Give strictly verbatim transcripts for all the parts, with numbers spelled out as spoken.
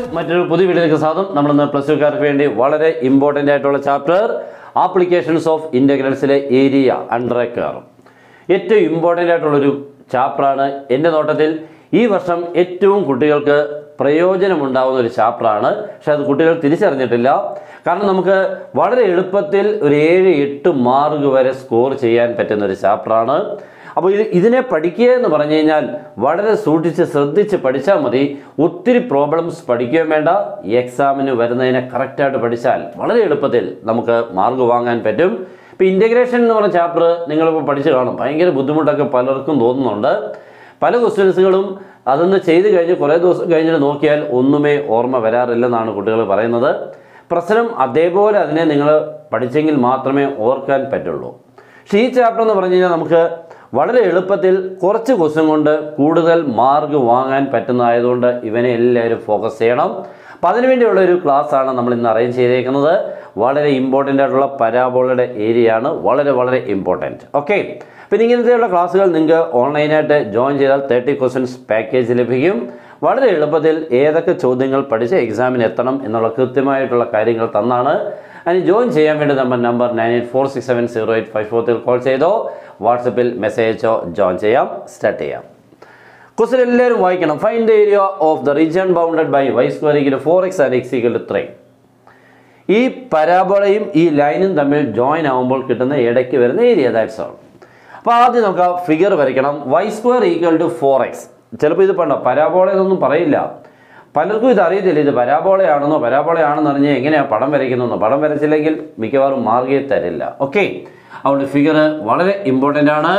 നമസ്കാരം, മറ്റൊരു പുതിയ വീഡിയോയിലേക്ക് സ്വാഗതം. നമ്മളിന്ന് പ്ലസ് ടുക്കാർക്ക് വേണ്ടി വളരെ ഇമ്പോർട്ടൻ്റ് ആയിട്ടുള്ള ചാപ്റ്റർ ആപ്ലിക്കേഷൻസ് ഓഫ് ഇൻ്റഗ്രൽസിലെ ഏരിയ അണ്ടർ എ കർവ്. ഏറ്റവും ഇമ്പോർട്ടൻ്റ് ആയിട്ടുള്ളൊരു ചാപ്റ്ററാണ്. എൻ്റെ നോട്ടത്തിൽ ഈ വർഷം ഏറ്റവും കുട്ടികൾക്ക് പ്രയോജനമുണ്ടാകുന്ന ഒരു ചാപ്റ്ററാണ്. പക്ഷെ അത് കുട്ടികൾ തിരിച്ചറിഞ്ഞിട്ടില്ല. കാരണം നമുക്ക് വളരെ എളുപ്പത്തിൽ ഒരു ഏഴ് എട്ട് മാർക്ക് വരെ സ്കോർ ചെയ്യാൻ പറ്റുന്ന ഒരു ചാപ്റ്ററാണ്. അപ്പോൾ ഇത് ഇതിനെ പഠിക്കുക എന്ന് പറഞ്ഞു കഴിഞ്ഞാൽ വളരെ സൂക്ഷിച്ച് ശ്രദ്ധിച്ച് പഠിച്ചാൽ മതി. ഒത്തിരി പ്രോബ്ലംസ് പഠിക്കുകയും വേണ്ട. ഈ എക്സാമിന് വരുന്നതിനെ കറക്റ്റായിട്ട് പഠിച്ചാൽ വളരെ എളുപ്പത്തിൽ നമുക്ക് മാർക്ക് വാങ്ങാൻ പറ്റും. ഇപ്പോൾ ഇൻ്റഗ്രേഷൻ എന്ന് പറഞ്ഞ ചാപ്റ്റർ നിങ്ങളിപ്പോൾ പഠിച്ച് കാണും. ഭയങ്കര ബുദ്ധിമുട്ടൊക്കെ പലർക്കും തോന്നുന്നുണ്ട്. പല ക്വസ്റ്റ്യൻസുകളും അതൊന്ന് ചെയ്ത് കഴിഞ്ഞ് കുറേ ദിവസം കഴിഞ്ഞിട്ട് നോക്കിയാൽ ഒന്നുമേ ഓർമ്മ വരാറില്ലെന്നാണ് കുട്ടികൾ പറയുന്നത്. പ്രശ്നം അതേപോലെ അതിനെ നിങ്ങൾ പഠിച്ചെങ്കിൽ മാത്രമേ ഓർക്കാൻ പറ്റുള്ളൂ. പക്ഷേ ഈ ചാപ്റ്റർ എന്ന് പറഞ്ഞു കഴിഞ്ഞാൽ നമുക്ക് വളരെ എളുപ്പത്തിൽ കുറച്ച് ക്വസ്റ്റ്യൻ കൊണ്ട് കൂടുതൽ മാർക്ക് വാങ്ങാൻ പറ്റുന്നതായതുകൊണ്ട് ഇവനെ എല്ലാവരും ഫോക്കസ് ചെയ്യണം. അപ്പം അതിനുവേണ്ടിയുള്ള ഒരു ക്ലാസ്സാണ് നമ്മൾ ഇന്ന് അറേഞ്ച് ചെയ്തേക്കുന്നത്. വളരെ ഇമ്പോർട്ടൻ്റ് ആയിട്ടുള്ള പരാബോളയുടെ ഏരിയ ആണ്. വളരെ വളരെ ഇമ്പോർട്ടൻറ്റ്. ഓക്കെ, പിന്നെ ഇങ്ങനത്തെയുള്ള ക്ലാസ്സുകൾ നിങ്ങൾക്ക് ഓൺലൈനായിട്ട് ജോയിൻ ചെയ്താൽ തേർട്ടി ക്വസ്റ്റ്യൻസ് പാക്കേജ് ലഭിക്കും. വളരെ എളുപ്പത്തിൽ ഏതൊക്കെ ചോദ്യങ്ങൾ പഠിച്ച് എക്സാമിന് എത്തണം എന്നുള്ള കൃത്യമായിട്ടുള്ള കാര്യങ്ങൾ തന്നാണ്. അതിന് ജോയിൻ ചെയ്യാൻ വേണ്ടി നമ്മൾ number nine eight four six seven zero eight five ഫോർത്തിൽ കോൾ ചെയ്തോ വാട്സപ്പിൽ മെസ്സേജോ ജോയിൻ ചെയ്യാം. സ്റ്റാർട്ട് ചെയ്യാം. ക്വസ്റ്റ്യൻ എല്ലാവരും വായിക്കണം. Find the area of the region bounded by y square equal to four x and x equal to three. ഈ പരാബോളയും ഈ ലൈനും തമ്മിൽ ജോയിൻ ആകുമ്പോൾ കിട്ടുന്ന ഇടയ്ക്ക് വരുന്ന ഏരിയ, ദാറ്റ്സ് ഓൾ. അപ്പോൾ ആദ്യം നമുക്ക് ആ ഫിഗർ വരയ്ക്കണം. Y square equal to four x. ചിലപ്പോൾ ഇത് പണ്ടോ പരാബോള എന്നൊന്നും പറയില്ല. പലർക്കും ഇത് അറിയത്തില്ല. ഇത് പരാബോളയാണെന്നോ പരാബോളയാണെന്ന് അറിഞ്ഞാൽ എങ്ങനെയാണ് പടം വരയ്ക്കുന്നതെന്നോ. പടം വരച്ചില്ലെങ്കിൽ മിക്കവാറും മാർഗേ തരില്ല. ഓക്കെ, അതുകൊണ്ട് ഫിഗർ വളരെ ഇമ്പോർട്ടൻ്റ് ആണ്.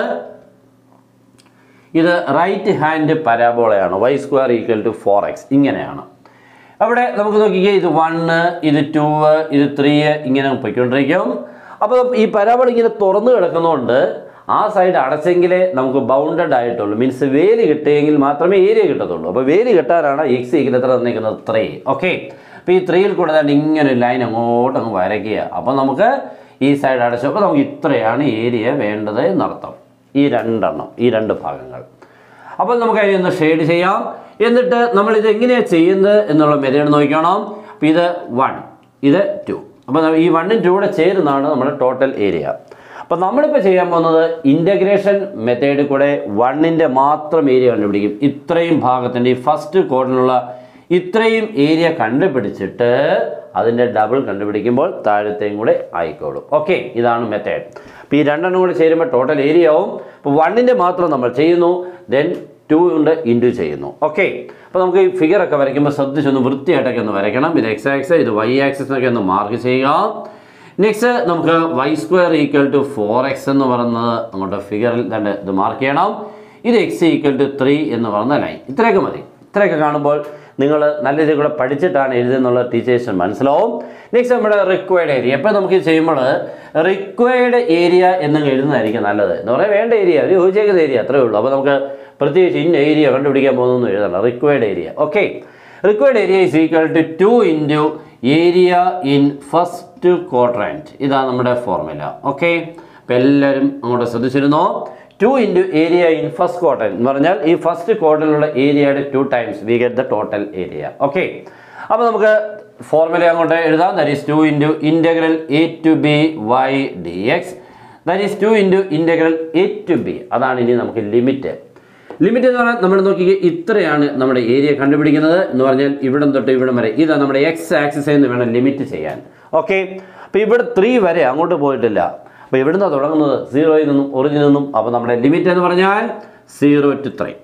ഇത് റൈറ്റ് ഹാൻഡ് പരാബോളയാണ്. Y square equal to four x ഇങ്ങനെയാണ്. അവിടെ നമുക്ക് നോക്കിക്കേ, ഇത് വണ്ണ്, ഇത് ടൂ, ഇത് ത്രീ, ഇങ്ങനെ പൊയ്ക്കൊണ്ടിരിക്കും. അപ്പോൾ ഈ പരാബോള ഇങ്ങനെ തുറന്നു കിടക്കുന്നതുകൊണ്ട് ആ സൈഡ് അടച്ചെങ്കിലേ നമുക്ക് ബൗണ്ടഡ് ആയിട്ടുള്ളൂ. മീൻസ് വേലി കിട്ടിയെങ്കിൽ മാത്രമേ ഏരിയ കിട്ടത്തുള്ളൂ. അപ്പോൾ വേലി കിട്ടാനാണ് എക്സ് ഈക്വൽ എത്ര തന്നിരിക്കുന്നത്? ത്രീ. ഓക്കെ, അപ്പോൾ ഈ ത്രീയിൽ കൂടെ തന്നെ ഇങ്ങനെ ഒരു ലൈൻ അങ്ങോട്ട് അങ്ങ് വരയ്ക്കുക. അപ്പോൾ നമുക്ക് ഈ സൈഡ് അടച്ചു. അപ്പോൾ നമുക്ക് ഇത്രയാണ് ഏരിയ വേണ്ടത് എന്നർത്ഥം. ഈ രണ്ടെണ്ണം, ഈ രണ്ട് ഭാഗങ്ങൾ. അപ്പോൾ നമുക്ക് അതിനൊന്ന് ഷെയ്ഡ് ചെയ്യാം. എന്നിട്ട് നമ്മളിത് എങ്ങനെയാണ് ചെയ്യുന്നത് എന്നുള്ള മെത്തേഡ് നോക്കണം. അപ്പോൾ ഇത് വൺ, ഇത് ടു. അപ്പോൾ ഈ വണ്ണും ടു കൂടെ ചേരുന്നതാണ് നമ്മുടെ ടോട്ടൽ ഏരിയ. അപ്പോൾ നമ്മളിപ്പോൾ ചെയ്യാൻ പോകുന്നത് ഇൻ്റഗ്രേഷൻ മെത്തേഡിൽ കൂടെ വണ്ണിൻ്റെ മാത്രം ഏരിയ കണ്ടുപിടിക്കും. ഇത്രയും ഭാഗത്തിൻ്റെ ഈ ഫസ്റ്റ് കോഡിനുള്ള ഇത്രയും ഏരിയ കണ്ടുപിടിച്ചിട്ട് അതിൻ്റെ ഡബിൾ കണ്ടുപിടിക്കുമ്പോൾ താഴത്തെയും കൂടെ ആയിക്കോളും. ഓക്കെ, ഇതാണ് മെത്തേഡ്. അപ്പോൾ ഈ രണ്ടെണ്ണം കൂടെ ചേരുമ്പോൾ ടോട്ടൽ ഏരിയ ആവും. അപ്പോൾ വണ്ണിൻ്റെ മാത്രം നമ്മൾ ചെയ്യുന്നു, ദെൻ ടു കൊണ്ട് ഇൻറ്റു ചെയ്യുന്നു. ഓക്കെ, അപ്പോൾ നമുക്ക് ഈ ഫിഗറൊക്കെ വരയ്ക്കുമ്പോൾ ശ്രദ്ധിച്ചൊന്ന് വൃത്തിയായിട്ടൊക്കെ ഒന്ന് വരയ്ക്കണം. ഇത് എക്സ് ആക്സിസ്, ഇത് വൈ ആക്സിസ് എന്നൊക്കെ ഒന്ന് മാർക്ക് ചെയ്യുക. നെക്സ്റ്റ് നമുക്ക് y square equal to four x എന്ന് പറയുന്നത് അങ്ങോട്ട് ഫിഗറിൽ തന്നെ ഇത് മാർക്ക് ചെയ്യണം. ഇത് എക്സ് ഈക്വൽ ടു ത്രീ എന്ന് പറയുന്ന ലൈൻ. ഇത്രയൊക്കെ മതി. ഇത്രയൊക്കെ കാണുമ്പോൾ നിങ്ങൾ നല്ല രീതിയിൽ കൂടെ പഠിച്ചിട്ടാണ് എഴുതുന്നുള്ള ടീച്ചേഴ്സിന് മനസ്സിലാവും. നെക്സ്റ്റ് നമ്മുടെ റിക്വയർഡ് ഏരിയ. അപ്പോൾ നമുക്ക് ചെയ്യുമ്പോൾ റിക്വയർഡ് ഏരിയ എന്ന് എഴുതുന്നതായിരിക്കും നല്ലത്. എന്ന് പറയാൻ വേണ്ട ഏരിയ, ഒരു ചോദിച്ചേക്കുന്ന ഏരിയ അത്രയേ ഉള്ളൂ. അപ്പോൾ നമുക്ക് പ്രത്യേകിച്ച് ഇന്ന ഏരിയ കണ്ടുപിടിക്കാൻ പോകുന്നൊന്നും എഴുതണം. Required area. Okay, required area is equal to two into area in first quadrant. ഇതാണ് നമ്മുടെ ഫോർമുല. ഓക്കെ, അപ്പോൾ എല്ലാവരും അങ്ങോട്ട് ശ്രദ്ധിച്ചിരുന്നോ. Two into area in first quadrant എന്ന് പറഞ്ഞാൽ ഈ ഫസ്റ്റ് ക്വാഡ്രന്റിലുള്ള ഏരിയയുടെ two times we get the total area. Okay, അപ്പോൾ നമുക്ക് ഫോർമുല അങ്ങോട്ട് എഴുതാം. That is two into integral a to b y d x. That is two into integral a to B. അതാണ് ഇനി നമുക്ക് ലിമിറ്റ്. ലിമിറ്റ് എന്ന് പറഞ്ഞാൽ നമ്മൾ നോക്കിക്കുക, ഇത്രയാണ് നമ്മുടെ ഏരിയ കണ്ടുപിടിക്കുന്നത് എന്ന് പറഞ്ഞാൽ ഇവിടം തൊട്ട് ഇവിടം വരെ. ഇതാണ് നമ്മുടെ എക്സ് ആക്സിസ് എന്ന് വേണം ലിമിറ്റ് ചെയ്യാൻ. ഓക്കെ, അപ്പോൾ ഇവിടെ ത്രീ വരെ അങ്ങോട്ട് പോയിട്ടില്ല. അപ്പോൾ ഇവിടുന്ന് തുടങ്ങുന്നത് സീറോയിൽ നിന്നും ഒറിജിനിൽ നിന്നും. അപ്പോൾ നമ്മുടെ ലിമിറ്റ് എന്ന് പറഞ്ഞാൽ zero to three.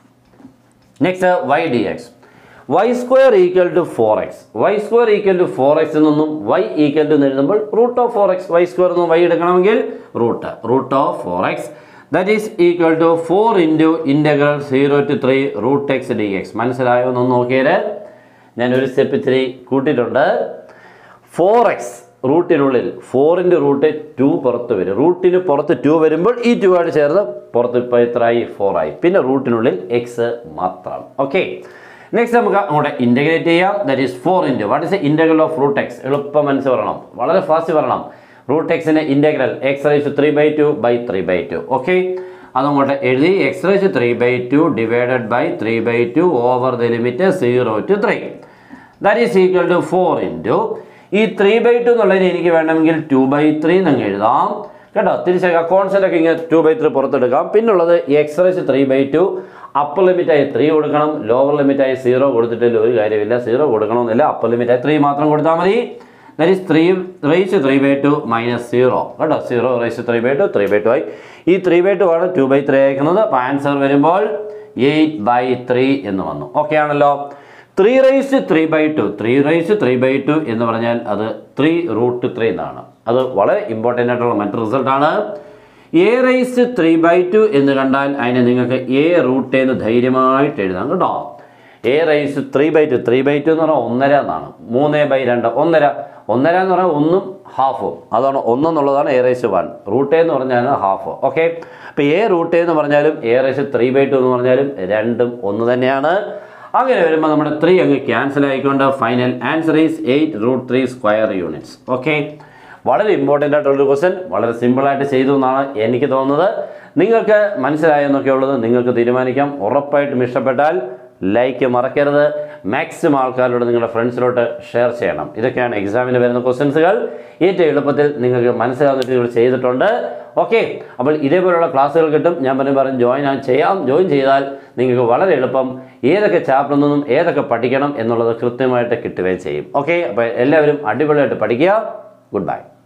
Next y d x. Y square equal to four x. Y square equal to four x നിന്നും വൈ ഈക്വൽ ടു എഴുതുമ്പോൾ root of four x. Y square നിന്ന് വൈ എടുക്കണമെങ്കിൽ root root of four x. That is equal to four into integral zero to three root x d x. മനസ്സിലായോ എന്ന് നോക്കിയാൽ ഞാനൊരു step ഇത്തിരി കൂട്ടിയിട്ടുണ്ട്. ഫോർ എക്സ് റൂട്ടിനുള്ളിൽ ഫോറിൻ്റെ റൂട്ട് ടു പുറത്ത് വരും. റൂട്ടിന് പുറത്ത് ടു വരുമ്പോൾ ഈ ടു ആയിട്ട് ചേർന്ന് പുറത്ത് ഇപ്പോൾ എത്രയായി? ഫോറായി. പിന്നെ റൂട്ടിനുള്ളിൽ എക്സ് മാത്രം. ഓക്കെ, നെക്സ്റ്റ് നമുക്ക് അങ്ങോട്ട് ഇൻ്റഗ്രേറ്റ് ചെയ്യാം. That is four into what is integral of root x. എളുപ്പം മനസ്സിൽ പറയണം, വളരെ ഫാസ്റ്റ് പറയണം. റൂട്ട് എക്സിൻ്റെ integral x raise three by two by three by two. Okay, അതങ്ങോട്ട് എഴുതി. X raise three by two divided by three by two over the limit zero to three. That is equal to four into ഈ three by to എന്നുള്ളതിന് എനിക്ക് വേണമെങ്കിൽ to by three എന്നങ്ങ് എഴുതാം കേട്ടോ. തിരിച്ചേക്കാം constant ഒക്കെ ഇങ്ങനെ ടു ബൈ ത്രീ പുറത്തെടുക്കാം. പിന്നുള്ളത് x raise three by two upper ലിമിറ്റായി ത്രീ കൊടുക്കണം, ലോവർ ലിമിറ്റായി സീറോ കൊടുത്തിട്ടില്ല ഒരു കാര്യമില്ല, സീറോ കൊടുക്കണമെന്നില്ല, അപ്പർ ലിമിറ്റായി ത്രീ മാത്രം കൊടുത്താൽ മതി. That is three raise three by two minus zero കേട്ടോ. Zero raise three by two three by two ആയി. ഈ ത്രീ ബൈ ടു ആണ് ടു ബൈ ത്രീ അയക്കുന്നത്. അപ്പോൾ ആൻസർ വരുമ്പോൾ എയ്റ്റ് ബൈ ത്രീ എന്ന് വന്നു. ഓക്കെ ആണല്ലോ. Three raise three by two three raise three by two എന്ന് പറഞ്ഞാൽ അത് ത്രീ റൂട്ട് ത്രീ എന്നാണ്. അത് വളരെ ഇമ്പോർട്ടൻ്റ് ആയിട്ടുള്ള മറ്റൊരു റിസൾട്ടാണ്. A raise three by two എന്ന് കണ്ടാൽ അതിനെ നിങ്ങൾക്ക് എ റൂട്ട് എന്ന് ധൈര്യമായിട്ട് എഴുതാം കേട്ടോ. A raise three by two three by two എന്ന് പറഞ്ഞാൽ ഒന്നര എന്നാണ്. മൂന്ന് ബൈ രണ്ട് ഒന്നര ഒന്നര എന്ന് പറഞ്ഞാൽ ഒന്നും ഹാഫും അതാണ് ഒന്നെന്നുള്ളതാണ് എ റൈസ് വൺ. റൂട്ട് എന്ന് പറഞ്ഞാൽ ഹാഫ്. ഓക്കെ. അപ്പോൾ എ റൂട്ട് എന്ന് പറഞ്ഞാലും a raise three by two എന്ന് പറഞ്ഞാലും രണ്ടും ഒന്ന് തന്നെയാണ്. അങ്ങനെ വരുമ്പോൾ നമ്മുടെ ത്രീ അങ്ങ് ക്യാൻസൽ ആയിക്കൊണ്ട് final answer is eight root three square units. Okay. വളരെ ഇമ്പോർട്ടൻ്റ് ആയിട്ടുള്ളൊരു ക്വസ്റ്റ്യൻ, വളരെ സിമ്പിളായിട്ട് ചെയ്തു എന്നാണ് എനിക്ക് തോന്നുന്നത്. നിങ്ങൾക്ക് മനസ്സിലായെന്നൊക്കെ ഉള്ളത് നിങ്ങൾക്ക് തീരുമാനിക്കാം. ഉറപ്പായിട്ടും ഇഷ്ടപ്പെട്ടാൽ ലൈക്ക് മറക്കരുത്. മാക്സിമം ആൾക്കാരോട് നിങ്ങളുടെ ഫ്രണ്ട്സിലോട്ട് ഷെയർ ചെയ്യണം. ഇതൊക്കെയാണ് എക്സാമിന് വരുന്ന ക്വസ്റ്റ്യൻസുകൾ. ഏറ്റവും എളുപ്പത്തിൽ നിങ്ങൾക്ക് മനസ്സിലാവുന്ന രീതിയിൽ ചെയ്തിട്ടുണ്ട്. ഓക്കെ. അപ്പോൾ ഇതേപോലുള്ള ക്ലാസ്സുകൾ കിട്ടും. ഞാൻ പറഞ്ഞു പറഞ്ഞു ജോയിൻ ചെയ്യാം. ജോയിൻ ചെയ്താൽ നിങ്ങൾക്ക് വളരെ എളുപ്പം ഏതൊക്കെ ചാപ്റ്ററിൽ നിന്നും ഏതൊക്കെ പഠിക്കണം എന്നുള്ളത് കൃത്യമായിട്ട് കിട്ടുകയും ചെയ്യും. ഓക്കെ. അപ്പോൾ എല്ലാവരും അടിപൊളിയായിട്ട് പഠിക്കുക. Good bye.